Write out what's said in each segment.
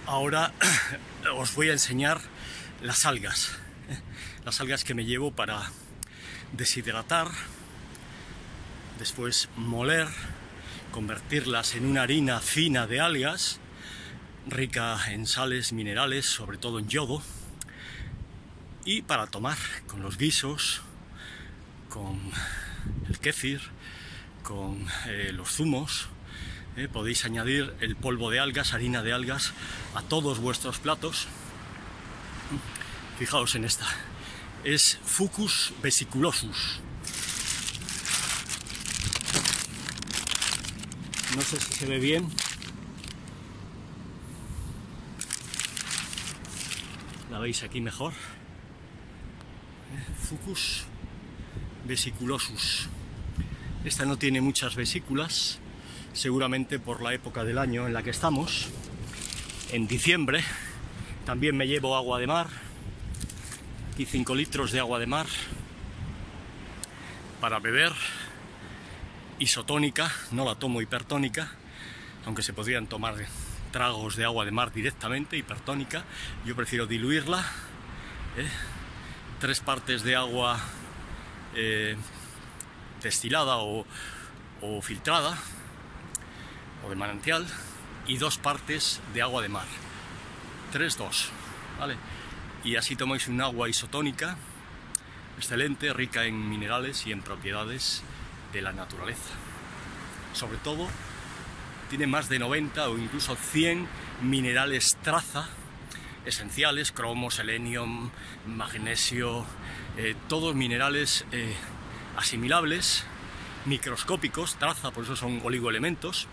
Ahora os voy a enseñar las algas que me llevo para deshidratar, después moler, convertirlas en una harina fina de algas, rica en sales minerales, sobre todo en yodo, y para tomar con los guisos, con el kéfir, con los zumos. Podéis añadir el polvo de algas, harina de algas, a todos vuestros platos. Fijaos en esta, es Fucus vesiculosus. No sé si se ve bien. La veis aquí mejor. Fucus vesiculosus. Esta no tiene muchas vesículas, seguramente por la época del año en la que estamos. En diciembre también me llevo agua de mar, y 5 litros de agua de mar para beber, isotónica, no la tomo hipertónica, aunque se podrían tomar tragos de agua de mar directamente, hipertónica. Yo prefiero diluirla, 3 partes de agua destilada o filtrada o de manantial y 2 partes de agua de mar, 3-2, ¿vale? Y así tomáis un agua isotónica excelente, rica en minerales y en propiedades de la naturaleza. Sobre todo tiene más de 90 o incluso 100 minerales traza esenciales: cromo, selenio, magnesio, todos minerales asimilables, microscópicos, traza, por eso son oligoelementos,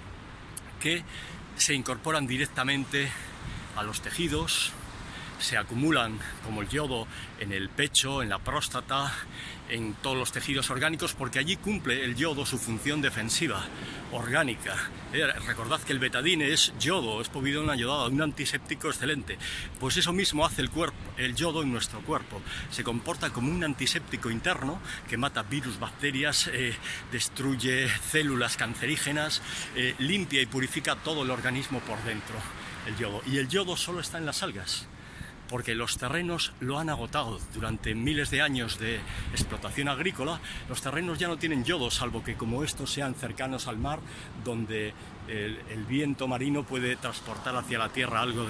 que se incorporan directamente a los tejidos, se acumulan como el yodo en el pecho, en la próstata, en todos los tejidos orgánicos, porque allí cumple el yodo su función defensiva orgánica. Recordad que el betadine es yodo, es povidona yodada, un antiséptico excelente. Pues eso mismo hace el yodo en nuestro cuerpo. Se comporta como un antiséptico interno que mata virus, bacterias, destruye células cancerígenas, limpia y purifica todo el organismo por dentro, el yodo. Y el yodo solo está en las algas, porque los terrenos lo han agotado. Durante miles de años de explotación agrícola, los terrenos ya no tienen yodo, salvo que como estos sean cercanos al mar, donde el viento marino puede transportar hacia la tierra algo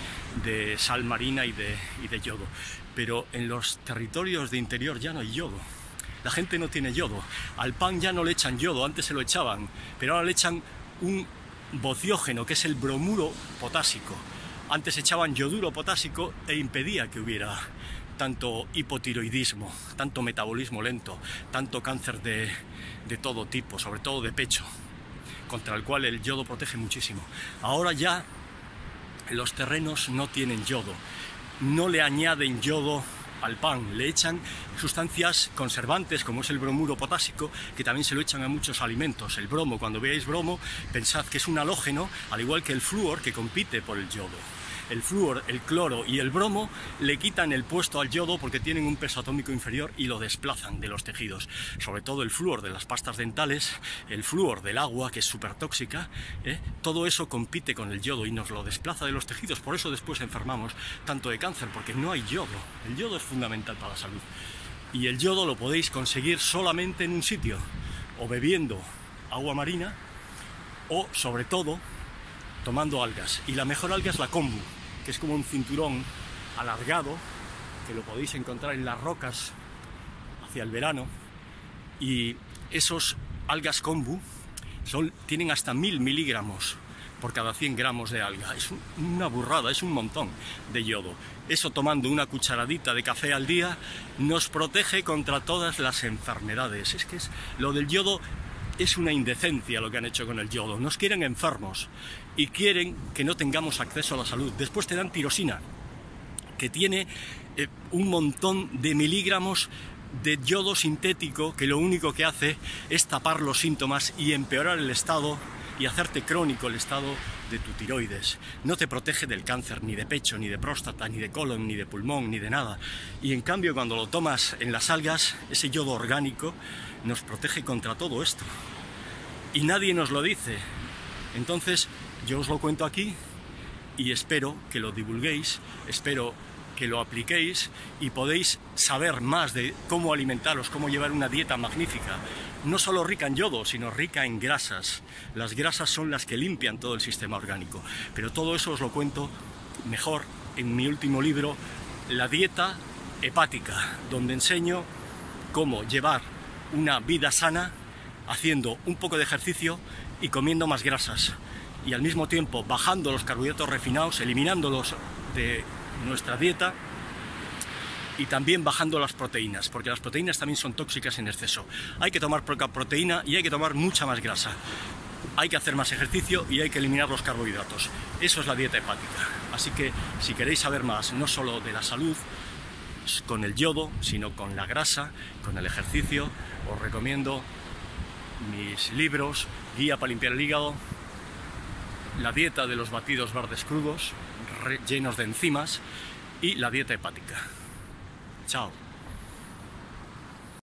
de sal marina y de yodo. Pero en los territorios de interior ya no hay yodo. La gente no tiene yodo. Al pan ya no le echan yodo, antes se lo echaban, pero ahora le echan un bociógeno, que es el bromuro potásico. Antes echaban yoduro potásico e impedía que hubiera tanto hipotiroidismo, tanto metabolismo lento, tanto cáncer de todo tipo, sobre todo de pecho, contra el cual el yodo protege muchísimo. Ahora ya los terrenos no tienen yodo, no le añaden yodo al pan, le echan sustancias conservantes como es el bromuro potásico, que también se lo echan a muchos alimentos. El bromo, cuando veáis bromo, pensad que es un halógeno, al igual que el flúor, que compite por el yodo. El flúor, el cloro y el bromo le quitan el puesto al yodo porque tienen un peso atómico inferior y lo desplazan de los tejidos. Sobre todo el flúor de las pastas dentales, el flúor del agua, que es súper tóxica, todo eso compite con el yodo y nos lo desplaza de los tejidos. Por eso después enfermamos tanto de cáncer, porque no hay yodo. El yodo es fundamental para la salud. Y el yodo lo podéis conseguir solamente en un sitio, o bebiendo agua marina, o sobre todo tomando algas. Y la mejor alga es la kombu, que es como un cinturón alargado, que lo podéis encontrar en las rocas hacia el verano. Y esos algas kombu tienen hasta 1000 miligramos por cada 100 gramos de alga. Es una burrada, es un montón de yodo. Eso, tomando una cucharadita de café al día, nos protege contra todas las enfermedades. Es que lo del yodo es una indecencia lo que han hecho con el yodo. Nos quieren enfermos y quieren que no tengamos acceso a la salud. Después te dan tirosina, que tiene un montón de miligramos de yodo sintético, que lo único que hace es tapar los síntomas y empeorar el estado y hacerte crónico el estado de tu tiroides. No te protege del cáncer, ni de pecho, ni de próstata, ni de colon, ni de pulmón, ni de nada. Y en cambio, cuando lo tomas en las algas, ese yodo orgánico nos protege contra todo esto. Y nadie nos lo dice. Entonces, yo os lo cuento aquí y espero que lo divulguéis, espero que lo apliquéis y podéis saber más de cómo alimentaros, cómo llevar una dieta magnífica, no solo rica en yodo, sino rica en grasas. Las grasas son las que limpian todo el sistema orgánico, pero todo eso os lo cuento mejor en mi último libro, La dieta hepática, donde enseño cómo llevar una vida sana haciendo un poco de ejercicio y comiendo más grasas, y al mismo tiempo bajando los carbohidratos refinados, eliminándolos de nuestra dieta, y también bajando las proteínas, porque las proteínas también son tóxicas en exceso. Hay que tomar poca proteína y hay que tomar mucha más grasa. Hay que hacer más ejercicio y hay que eliminar los carbohidratos. Eso es la dieta hepática. Así que si queréis saber más, no solo de la salud con el yodo, sino con la grasa, con el ejercicio, os recomiendo mis libros, Guía para limpiar el hígado, La dieta de los batidos verdes crudos, llenos de enzimas, y la dieta hepática. Chao.